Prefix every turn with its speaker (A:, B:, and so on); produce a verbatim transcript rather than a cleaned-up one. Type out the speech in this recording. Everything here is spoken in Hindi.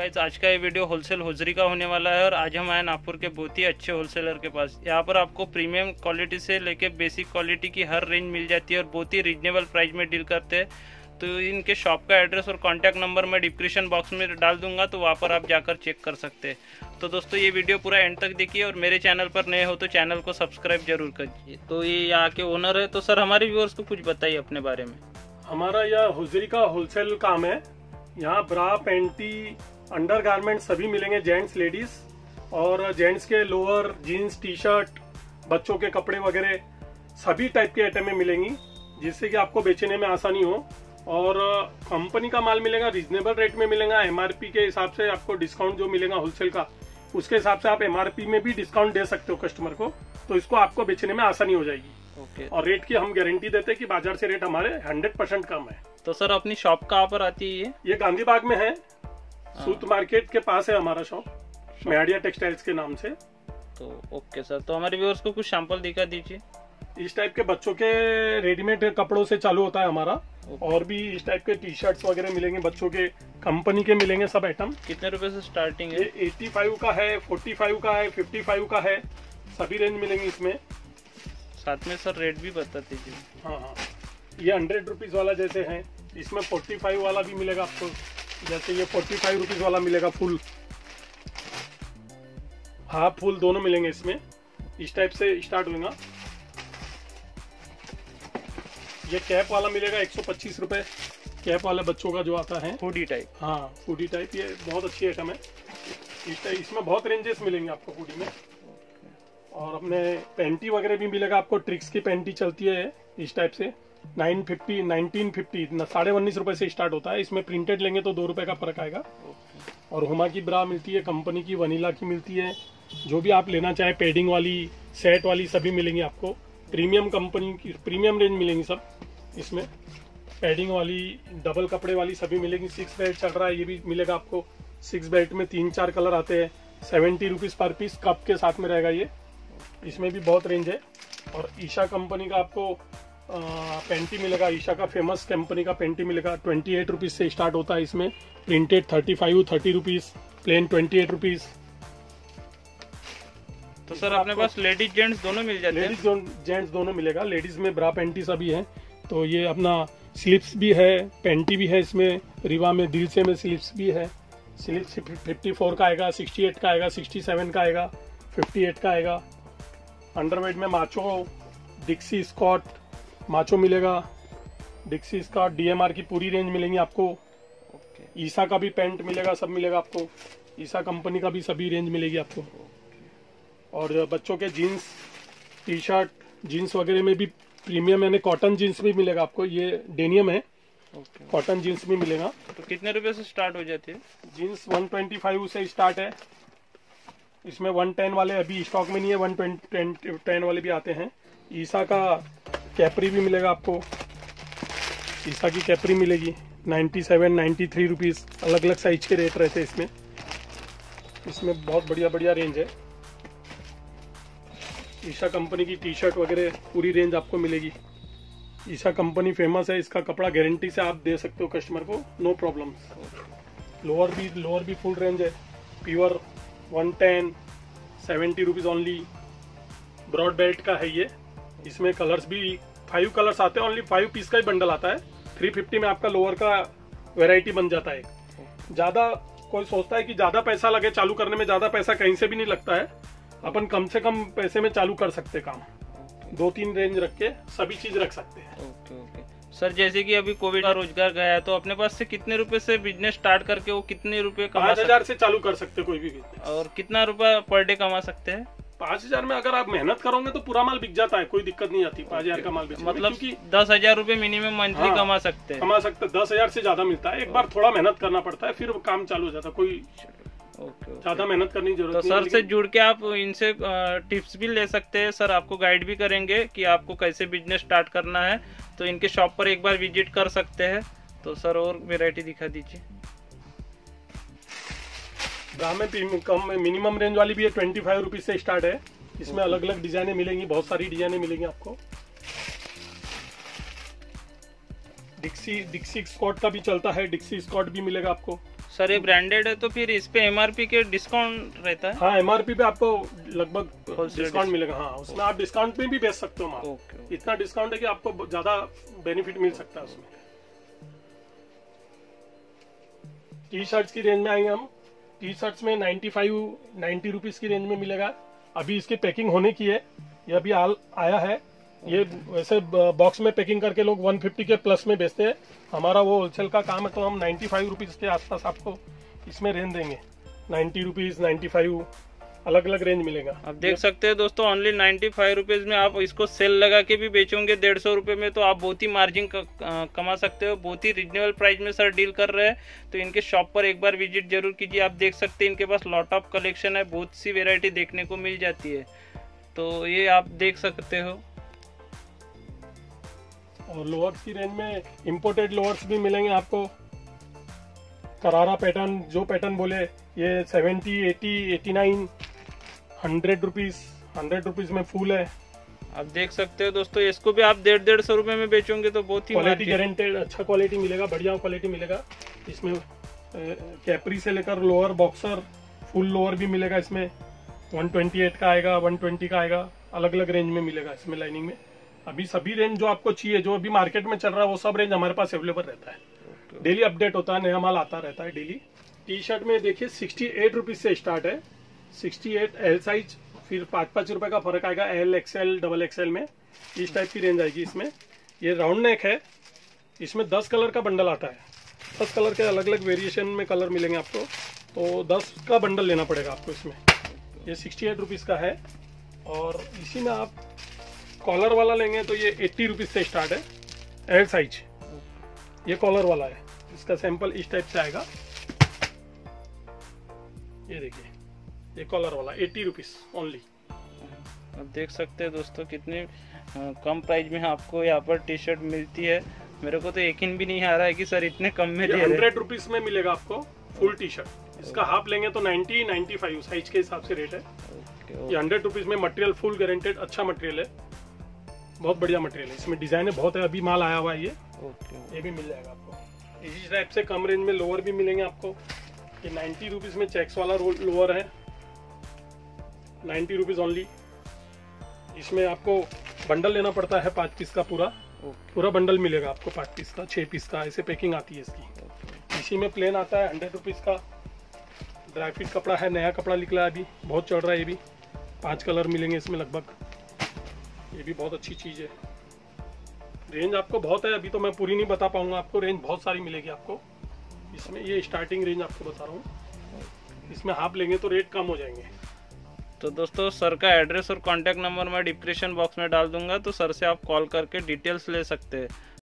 A: गाइस, आज का ये वीडियो होलसेल होजरी का होने वाला है और आज हम आए नागपुर के बहुत ही अच्छे होलसेलर के पास। यहाँ पर आपको प्रीमियम क्वालिटी से लेके बेसिक क्वालिटी की हर रेंज मिल जाती है और बहुत ही रीजनेबल प्राइस में डील करते हैं। तो इनके शॉप का एड्रेस और कॉन्टैक्ट नंबर मैं डिस्क्रिप्शन बॉक्स में डाल दूंगा, तो वहाँ पर आप जाकर चेक कर सकते हैं। तो दोस्तों, ये वीडियो पूरा एंड तक देखिए और मेरे चैनल पर नए हो तो चैनल को सब्सक्राइब जरूर कीजिए। तो ये यहाँ के ओनर है, तो सर हमारे व्यूअर्स को कुछ बताइए अपने बारे में।
B: हमारा यह होजरी का होलसेल काम है। यहाँ ब्रा, पैंटी, अंडर गारमेंट सभी मिलेंगे, जेंट्स लेडीज, और जेंट्स के लोअर, जीन्स, टी शर्ट, बच्चों के कपड़े वगैरह सभी टाइप के आइटमें मिलेंगी, जिससे कि आपको बेचने में आसानी हो। और कंपनी का माल मिलेगा, रीजनेबल रेट में मिलेगा। एमआरपी के हिसाब से आपको डिस्काउंट जो मिलेगा होलसेल का, उसके हिसाब से आप एमआरपी में भी डिस्काउंट दे सकते हो कस्टमर को, तो इसको आपको बेचने में आसानी हो जाएगी।
A: ओके।
B: और रेट की हम गारंटी देते हैं कि बाजार से रेट हमारे हंड्रेड परसेंट कम है।
A: तो सर अपनी शॉप कहाँ पर आती है? ये
B: ये गांधी बाग में है, सूत मार्केट के पास है हमारा शॉप, मेहाडिया टेक्सटाइल्स के नाम से।
A: तो ओके सर, तो हमारे व्यूअर्स को कुछ सैंपल दिखा दीजिए।
B: इस टाइप के बच्चों के रेडीमेड कपड़ों से चालू होता है हमारा, और भी इस टाइप के टी शर्ट्स वगैरह मिलेंगे, बच्चों के कंपनी के मिलेंगे सब आइटम।
A: कितने रुपए से स्टार्टिंग है?
B: ये पचासी का है, पैंतालीस का है, पचपन का है, सभी रेंज मिलेंगे इसमें।
A: साथ में सर रेट भी बता दीजिए।
B: हाँ हाँ, ये हंड्रेड रुपीज वाला जैसे है, इसमें फोर्टी फाइव वाला भी मिलेगा आपको। जैसे ये फोर्टी फाइव रुपीज वाला मिलेगा, फुल हाफ फुल दोनों मिलेंगे इसमें। इस टाइप से स्टार्ट होगा। ये कैप वाला मिलेगा एक सौ पच्चीस रुपए, कैप वाले बच्चों का जो आता है,
A: हुडी टाइप।
B: हाँ, हुडी टाइप, ये बहुत अच्छी आइटम है। इस टाइप इसमें बहुत रेंजेस मिलेंगे आपको हुडी में। और अपने पैंटी वगैरह भी मिलेगा आपको, ट्रिक्स की पैंटी चलती है इस टाइप से, नाइन फिफ्टी, नाइनटीन फिफ्टी, साढ़े उन्नीस रुपए से स्टार्ट होता है। इसमें प्रिंटेड लेंगे तो दो रुपए का फर्क आएगा। और हुमा की ब्रा मिलती है, कंपनी की, वनीला की मिलती है, जो भी आप लेना चाहे, पेडिंग वाली, सेट वाली सभी मिलेंगी आपको। प्रीमियम कंपनी की प्रीमियम रेंज मिलेंगी सब इसमें। पैडिंग वाली, डबल कपड़े वाली सभी मिलेगी। सिक्स बेल्ट चल रहा है, ये भी मिलेगा आपको। सिक्स बेल्ट में तीन चार कलर आते हैं, seventy rupees per piece, cup के साथ में रहेगा ये। इसमें भी बहुत रेंज है। और ईशा कंपनी का आपको आ, पेंटी मिलेगा, ईशा का फेमस कंपनी का पेंटी मिलेगा। ट्वेंटी एट रुपीज से स्टार्ट होता है इसमें, printed thirty five, thirty rupees, plain twenty eight rupees.
A: तो सर अपने पास लेडीज जेंट्स दोनों मिल जाते हैं?
B: लेडीज जेंट्स दोनों मिलेगा। लेडीज में ब्रा पैंटी सभी है। तो ये अपना स्लिप्स भी है, पैंटी भी है इसमें, रिवा में, दिलसे में स्लिप्स भी है। स्लिप्स फिफ्टी फोर का आएगा, सिक्सटी एट का आएगा, सिक्सटी सेवन का आएगा, फिफ्टी एट का आएगा। अंडरवेट में माचो, डिक्सी स्कॉट, माचो मिलेगा, डिक्सी स्कॉट, डीएमआर की पूरी रेंज मिलेंगी आपको। ईसा का भी पैंट मिलेगा, सब मिलेगा आपको। ईसा कंपनी का भी सभी रेंज मिलेगी आपको। और बच्चों के जीन्स, टी शर्ट, जीन्स वगैरह में भी प्रीमियम, यानी कॉटन जीन्स भी मिलेगा आपको। ये डेनियम है, कॉटन जीन्स भी मिलेगा।
A: तो कितने रुपए से स्टार्ट हो जाती है?
B: जीन्स वन ट्वेंटी फाइव से स्टार्ट है। इसमें वन टेन वाले अभी स्टॉक में नहीं है, वन टेन वाले भी आते हैं। ईसा का कैपरी भी मिलेगा आपको, ईसा की कैपरी मिलेगी, ninety seven, ninety three rupees, अलग अलग साइज के रेट रहते हैं इसमें। इसमें बहुत बढ़िया बढ़िया रेंज है। ईशा कंपनी की टी शर्ट वगैरह पूरी रेंज आपको मिलेगी। ईशा कंपनी फेमस है, इसका कपड़ा गारंटी से आप दे सकते हो कस्टमर को, नो प्रॉब्लम। लोअर भी लोअर भी फुल रेंज है, pure one ten, seventy rupees only. Broad belt का है ये। इसमें कलर्स भी फाइव कलर्स आते हैं, ओनली फाइव पीस का ही बंडल आता है। थ्री फिफ्टी में आपका लोअर का वेराइटी बन जाता है। ज्यादा कोई सोचता है कि ज्यादा पैसा लगे चालू करने में, ज्यादा पैसा कहीं से भी नहीं लगता है। अपन कम से कम पैसे में चालू कर सकते काम। दो तीन रेंज रख के सभी चीज रख सकते हैं।
A: ओके ओके सर, जैसे कि अभी कोविड का रोजगार गया है, तो अपने पास से कितने रुपए से बिजनेस स्टार्ट करके वो कितने रुपए कमा
B: पाँच हजार से चालू कर सकते कोई भी बिजनेस।
A: और कितना रुपया पर डे कमा सकते हैं?
B: पाँच हजार में अगर आप मेहनत करोगे तो पूरा माल बिक जाता है, कोई दिक्कत नहीं आती। पाँच हजार का माल बिक,
A: मतलब कि दस हजार रूपए मिनिमम मंथली कमा सकते हैं।
B: कमा सकते, दस हजार से ज्यादा मिलता है। एक बार थोड़ा मेहनत करना पड़ता है, फिर काम चालू हो जाता है। कोई ज्यादा मेहनत करने की जरूरत
A: नहीं। तो सर से जुड़ के आप इनसे टिप्स भी ले सकते हैं। सर आपको गाइड भी करेंगे कि आपको कैसे बिजनेस स्टार्ट करना है। तो इनके शॉप पर एक बार विजिट कर सकते हैं। तो सर और वैरायटी दिखा दीजिए।
B: ब्रा में कम मिनिमम रेंज वाली भी है, ट्वेंटी फाइव रुपीज से स्टार्ट है। इसमें अलग अलग डिजाइने मिलेंगी, बहुत सारी डिजाइने मिलेंगी आपको। डिक्सी डिक्सी स्कॉट का भी चलता है, डिक्सी स्कॉट भी मिलेगा आपको।
A: सर ये ब्रांडेड है तो फिर इस पे एमआरपी के डिस्काउंट रहता है?
B: हाँ, एमआरपी पे आपको लगभग
A: Wholesale
B: डिस्काउंट मिलेगा। हाँ, उसमें आप डिस्काउंट में भी बेच सकते हो माल।
A: ओके।
B: इतना डिस्काउंट है कि आपको ज्यादा बेनिफिट मिल सकता है उसमें। टी शर्ट्स की रेंज में आएंगे हम। टी शर्ट्स में नाइन्टी फाइव नाइन्टी रुपीज की रेंज में मिलेगा। अभी इसकी पैकिंग होने की है, ये अभी आल आया है। ये वैसे बॉक्स में पैकिंग करके लोग वन फिफ्टी के प्लस में बेचते हैं। हमारा वो होलसेल का काम है, तो हम नाइन्टी फाइव रुपीज के आसपास आपको इसमें रेंज देंगे। नाइन्टी रुपीज, नाइन्टी फाइव, अलग अलग रेंज मिलेगा।
A: आप देख सकते हैं दोस्तों, ओनली नाइन्टी फाइव रुपीज में आप इसको सेल लगा के भी बेचोगे डेढ़ सौ रुपये में, तो आप बहुत ही मार्जिन कमा सकते हो। बहुत ही रिजनेबल प्राइस में सर डील कर रहे हैं, तो इनके शॉप पर एक बार विजिट जरूर कीजिए। आप देख सकते हैं इनके पास लॉट ऑफ कलेक्शन है, बहुत सी वेरायटी देखने को मिल जाती है, तो ये आप देख सकते हो।
B: और लोअर्स की रेंज में इम्पोर्टेड लोअर्स भी मिलेंगे आपको। करारा पैटर्न, जो पैटर्न बोले, ये seventy, eighty, eighty nine, hundred rupees hundred rupees में फुल है।
A: आप देख सकते हो दोस्तों, इसको भी आप डेढ़ डेढ़ सौ रुपए में बेचोगे तो बहुत ही
B: क्वालिटी गारंटेड, अच्छा क्वालिटी मिलेगा, बढ़िया क्वालिटी मिलेगा। इसमें कैपरी से लेकर लोअर, बॉक्सर, फुल लोअर भी मिलेगा। इसमें वन ट्वेंटी एट का आएगा, वन ट्वेंटी का आएगा, अलग अलग रेंज में मिलेगा इसमें लाइनिंग में। अभी सभी रेंज जो आपको चाहिए, जो अभी मार्केट में चल रहा है, वो सब रेंज हमारे पास अवेलेबल रहता है। डेली अपडेट होता है, नया माल आता रहता है डेली। टी शर्ट में देखिए सिक्सटी एट रुपीज से स्टार्ट है। सिक्सटी एट एल साइज, फिर पाँच पाँच रुपए का फर्क आएगा एल, एक्सएल, डबल एक्सएल में। इस टाइप की रेंज आएगी इसमें। ये राउंड नेक है, इसमें दस कलर का बंडल आता है। दस कलर के अलग अलग वेरिएशन में कलर मिलेंगे आपको, तो दस का बंडल लेना पड़ेगा आपको इसमें। ये सिक्सटी एट रुपीज़ का है। और इसी में आप कॉलर वाला लेंगे तो ये एट्टी रुपीज़ से स्टार्ट है, एल साइज। ये कॉलर वाला है, इसका सैंपल इस टाइप से आएगा। ये देखिए, ये कॉलर वाला एट्टी रुपीज़ ओनली।
A: आप देख सकते हैं दोस्तों, कितने कम प्राइस में आपको यहाँ पर टी शर्ट मिलती है। मेरे को तो यकीन भी नहीं आ रहा है कि सर इतने कम में दे रहे हैं।
B: हंड्रेड रुपीज़ में मिलेगा आपको फुल टी शर्ट। इसका हाफ लेंगे तो नाइन्टी, नाइन्टी फाइव साइज के हिसाब से रेट है। ये हंड्रेड रुपीज़ में मटेरियल फुल गारंटेड, अच्छा मटेरियल है, बहुत बढ़िया मटेरियल है। इसमें डिजाइन बहुत है, अभी माल आया हुआ है ये। ये भी मिल जाएगा आपको। इसी टाइप से कम रेंज में लोअर भी मिलेंगे आपको। ये नाइन्टी रुपीज़ में चेक्स वाला लोअर है, नाइन्टी रुपीज़ ओनली। इसमें आपको बंडल लेना पड़ता है, पाँच पीस का पूरा पूरा बंडल मिलेगा आपको, पाँच पीस का, छः पीस का, ऐसे पैकिंग आती है इसकी। इसी में प्लेन आता है हंड्रेड रुपीज़ का। ड्राई फिट कपड़ा है, नया कपड़ा निकला है अभी, बहुत चल रहा है ये भी। पांच कलर मिलेंगे इसमें लगभग, ये भी बहुत अच्छी चीज़ है। रेंज आपको बहुत है, अभी तो मैं पूरी नहीं बता पाऊंगा आपको, रेंज बहुत सारी मिलेगी आपको इसमें। ये स्टार्टिंग रेंज आपको बता रहा हूँ, इसमें हाफ लेंगे तो रेट कम हो जाएंगे।
A: तो दोस्तों सर का एड्रेस और कॉन्टैक्ट नंबर मैं डिस्क्रिप्शन बॉक्स में डाल दूंगा, तो सर से आप कॉल करके डिटेल्स ले सकते हैं।